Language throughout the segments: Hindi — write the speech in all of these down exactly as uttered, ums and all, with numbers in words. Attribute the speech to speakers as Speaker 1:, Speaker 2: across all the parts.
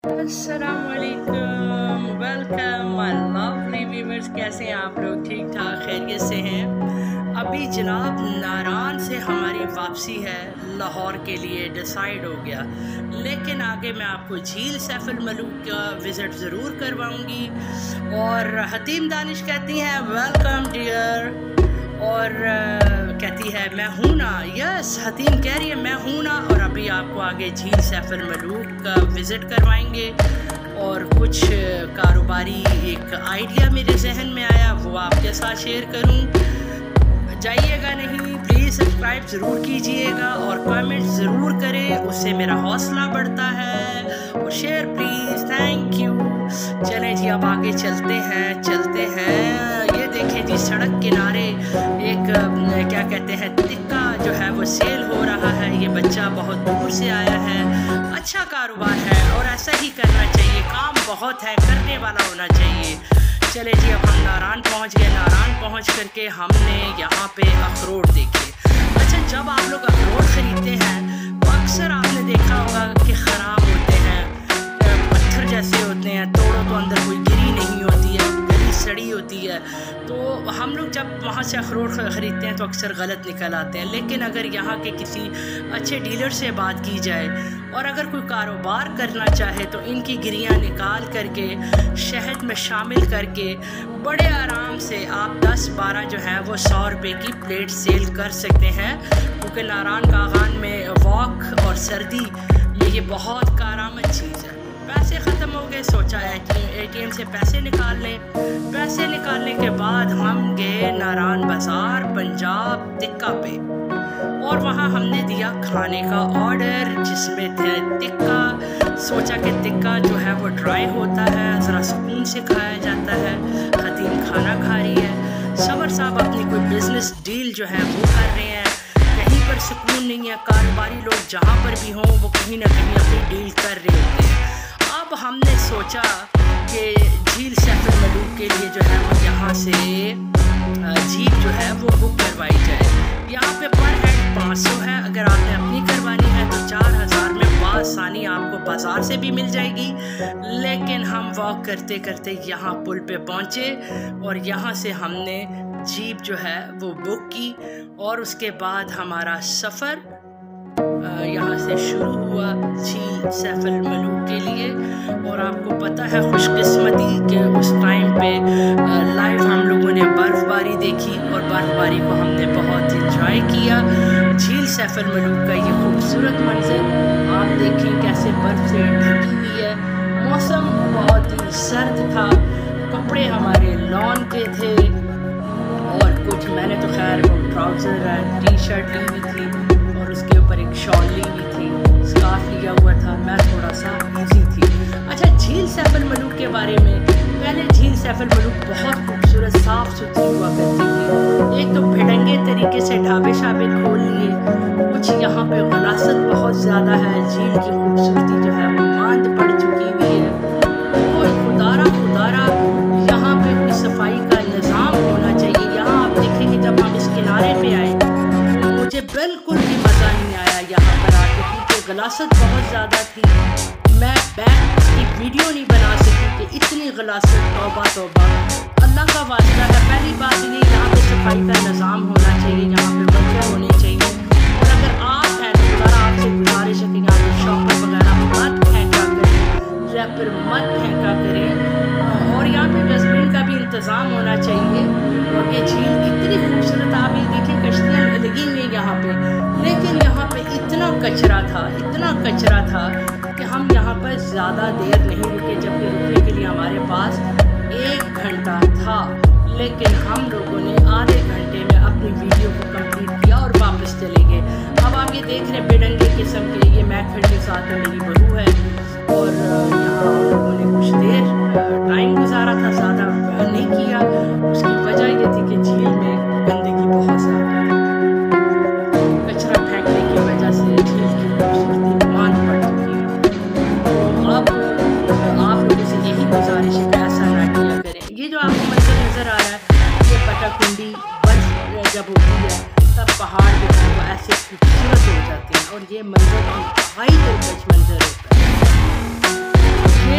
Speaker 1: अस्सलामुअलैकुम, वेलकम माय लवली व्यूअर्स। कैसे हैं आप लोग? ठीक ठाक खैरियत से हैं? अभी जनाब नारान से हमारी वापसी है लाहौर के लिए डिसाइड हो गया, लेकिन आगे मैं आपको झील सैफ अल मलूक का विज़िट ज़रूर करवाऊंगी। और हतीम दानिश कहती हैं वेलकम डियर, और uh, कहती है मैं हूँ ना। यस, हतीम कह रही है मैं हूँ ना। और अभी आपको आगे झील सैफ अल मलूक का विज़िट करवाएंगे और कुछ कारोबारी एक आइडिया मेरे जहन में आया, वो आपके साथ शेयर करूँ। जाइएगा नहीं, प्लीज़ सब्सक्राइब ज़रूर कीजिएगा और कमेंट ज़रूर करें, उससे मेरा हौसला बढ़ता है। और शेयर प्लीज़, थैंक यू। चलें जी, अब आगे चलते हैं चलते हैं ये देखें जी, सड़क किनारे एक क्या कहते हैं टिक्का जो है वो सेल हो रहा है। ये बच्चा बहुत दूर से आया है। अच्छा कारोबार है और ऐसा ही करना चाहिए। काम बहुत है, करने वाला होना चाहिए। चले जी, अब हम नारान पहुंच गए। नारान पहुंच करके हमने यहाँ पे अखरोट देखे। अच्छा, जब आप लोग अखरोट ख़रीदते हैं तो अक्सर आपने देखा होगा कि ख़राब होते हैं, पत्थर जैसे होते हैं, तोड़ो तो अंदर कोई गिरी नहीं होती है, गली सड़ी होती है। तो हम लोग जब वहाँ से अखरोट ख़रीदते हैं तो अक्सर गलत निकल आते हैं। लेकिन अगर यहाँ के किसी अच्छे डीलर से बात की जाए और अगर कोई कारोबार करना चाहे तो इनकी गिरियाँ निकाल करके शहद में शामिल करके बड़े आराम से आप दस बारह जो है वो सौ रुपये की प्लेट सेल कर सकते हैं। क्योंकि नारान कागान में वॉक और सर्दी में ये बहुत कारआमद चीज़ है। पैसे ख़त्म हो गए, सोचा ए टी एम से पैसे निकाल लें। पैसे निकालने के बाद हम गए नारान बाज़ार पंजाब टिक्का पे, और वहाँ हमने दिया खाने का ऑर्डर जिसमें थे टिक्का। सोचा कि टिक्का जो है वो ड्राई होता है, ज़रा सुकून से खाया जाता है। हतीम खाना खा रही है, सबर साहब अपनी कोई बिज़नेस डील जो है वो कर रहे हैं। कहीं पर सुकून नहीं है। कारोबारी लोग जहाँ पर भी हों वो कहीं ना कहीं अपनी डील कर रहे होते हैं। अब हमने सोचा कि झील सैफ अल मलूक के लिए जो है वो यहाँ से जीप जो है वो बुक करवाई जाए। यहाँ पे पर हेड पाँच सौ है। अगर आपने अपनी करवानी है तो चार हज़ार में बासानी आपको बाज़ार से भी मिल जाएगी। लेकिन हम वॉक करते करते यहाँ पुल पे पहुँचे और यहाँ से हमने जीप जो है वो बुक की, और उसके बाद हमारा सफ़र यहाँ से शुरू हुआ झील सैफ अल मलूक के लिए। और आपको पता है खुशकिस्मती के उस टाइम पे लाइव हम लोगों ने बर्फ़बारी देखी और बर्फ़बारी को हमने बहुत इंजॉय किया। झील सैफ अल मलूक का ये खूबसूरत मंजर आप देखें कैसे बर्फ़ से ढकी हुई है। मौसम बहुत ही सर्द था, कपड़े हमारे लॉन के थे और कुछ मैंने तो खैर वो ट्राउज़र टी शर्ट ली हुई थी और उसके ऊपर एक शॉल ली हुई थी, स्कार्फ लिया हुआ था। मैं थोड़ा सा इजी थी। अच्छा, झील सैफ अल मलूक के बारे में, पहले झील सैफ अल मलूक बहुत खूबसूरत साफ़ सुथरी हुआ करती थी। एक तो भिड़ंगे तरीके से ढाबे शाबे खोल लिए, कुछ यहाँ पे गलासत बहुत ज़्यादा है। झील की खूबसूरती जो है वो मांद पड़ चुकी हुई है। कोई खुदारा खुदारा यहाँ पे कोई सफाई का निज़ाम होना चाहिए। यहाँ आप देखेंगे जब हम इस किनारे पे आए मुझे बिल्कुल भी मज़ा नहीं आया यहाँ पर आके, क्योंकि गलासत बहुत ज़्यादा थी। मैं बैक की वीडियो नहीं बना सकी कि इतनी गलासत, तौबा तौबा, अल्लाह का वास्ता है। पहली बात ये, यहाँ पे सफाई का निज़ाम होना चाहिए, यहाँ पे बच्चे होने चाहिए। और अगर आप हैं तो ज़रा आपसे गुजारिश है कि यहाँ पे शॉपर वगैरह मत फेंका करें, रैपर मत फेंका करें, और यहाँ पे डस्टबिन का भी इंतज़ाम होना चाहिए। और ये झील इतनी खूबसूरत, आप ये देखिए कश्तियाँ लगी हुई हैं यहाँ पे, लेकिन यहाँ पे इतना कचरा था, इतना कचरा था कि हम यहाँ पर ज़्यादा देर नहीं रुके, जबकि रुकने के लिए हमारे पास एक घंटा था। लेकिन हम लोगों ने आधे घंटे में अपनी वीडियो को कंप्लीट किया और वापस चले गए। अब आप ये देख रहे हैं बेडंगे किस्म के, ये मैं खड़ी साथ में मेरी बहू है, और यहाँ हम लोगों ने कुछ देर टाइम गुजारा था, ज़्यादा नहीं किया। उसकी वजह ये थी कि झील में गंदगी बहुत ज़्यादा है, कचरा फेंकने की वजह से झील की खूबसूरती मांद पड़ चुकी है। अब आप लोगों से यही गुजारिश है कि ऐसा ना किया करें। ये जो आपको मंजर नज़र आ रहा है, ये पटाकुंडी बर्फ जब होती है तब पहाड़ जो है वो ऐसे खूबसूरत हो जाते हैं, और ये मंजर इंतहाई दिलकश मंजर होता है।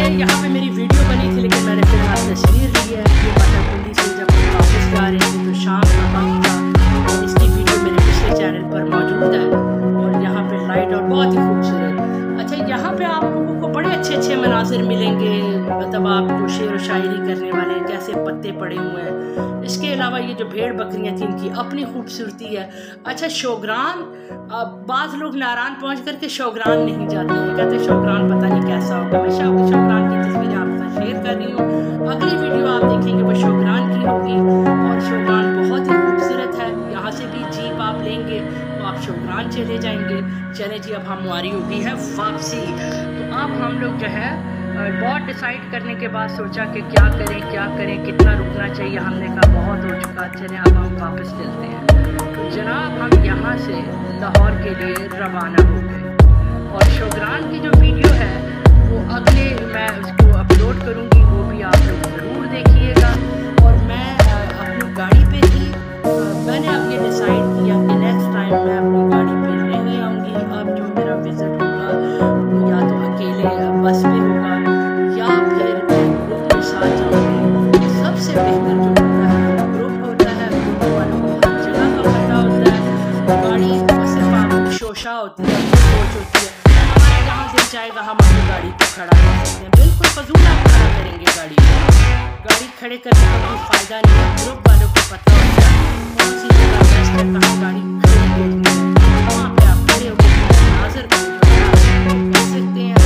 Speaker 1: यहाँ पे मेरी वीडियो बनी थी, लेकिन मैंने फिलहाल तस्वीर ली है। ये पटाकुंडी से जब हम वापस जा रहे थे तो शाम का वक्त था, और इसकी वीडियो मेरे पिछले चैनल पर मौजूद है। और यहाँ पे लाइट और बहुत ही खूबसूरत। अच्छा, यहाँ पे आप लोगों को बड़े अच्छे अच्छे मनाजिर मिलेंगे, मतलब आप जो शेर व शायरी करने वाले हैं, जैसे पत्ते पड़े हुए हैं। इसके अलावा ये जो भेड़ बकरियाँ थी, इनकी अपनी खूबसूरती है। अच्छा, शोग्रान, बाज़ लोग नारायण पहुँच करके शोग्रान नहीं जाते हैं, कहते शोग्रान पता नहीं कैसा होगा। मैं शोग्रान की तस्वीरें आपके साथ शेयर कर रही हूँ। अगली वीडियो आप देखेंगे वो शोग्रान की होगी, और शोग्रान बहुत ही खूबसूरत है। यहाँ से भी जीप आप लेंगे तो आप शोग्रान चले जाएंगे। चले जी, अब हमारी होगी है वापसी। तो अब हम लोग जो है बहुत डिसाइड करने के बाद सोचा कि क्या करें क्या करें, कितना रुकना चाहिए। हमने कहा बहुत हो चुका, चले अब हम वापस चलते हैं। तो जनाब हम यहाँ से लाहौर के लिए रवाना हो गए, और शोग्रान की जो वीडियो है वो अगले मैं उसको अपलोड करूँगी, वो भी आप लोग ज़रूर देखिएगा। और मैं अपनी गाड़ी पे थी, मैंने अब ये डिसाइड किया कि नेक्स्ट टाइम मैं अपनी गाड़ी पे नहीं आऊँगी। अब जो मेरा विज़िट होगा वो या तो अकेले बस में होगा या फिर ग्रुप के साथ जाऊँगी। सबसे बेहतर जो होता है ग्रुप होता है, ग्रुप वालों को हर जगह का पता होता है। गाड़ी सिर्फ आप शोशा होती है, सोच होती है, हमारा जहाँ दिल चाहेगा हम अपनी गाड़ी को खड़ा कर सकते हैं। बिल्कुल फजूल आप खड़ा करेंगे गाड़ी को, गाड़ी खड़े करने का कोई फ़ायदा नहीं है। ग्रुप वालों को पता होता है कौन सी जगह बेस्ट है, कहाँ गाड़ी खड़ी करनी है, वहाँ पे आप खड़े होकर मनाज़र को कर सकते हैं।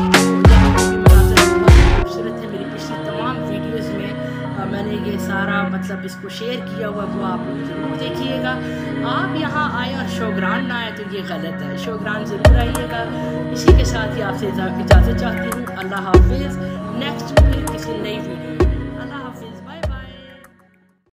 Speaker 1: मैंने ये सारा मतलब इसको शेयर किया हुआ, वो आप लोग ज़रूर देखिएगा। आप यहाँ आए और शोग्रान ना आए तो ये गलत है, शोग्रान ज़रूर आइएगा। इसी के साथ ही आपसे इजाज़त चाहती हूँ। अल्लाह हाफिज़। नेक्स्ट फिर किसी नई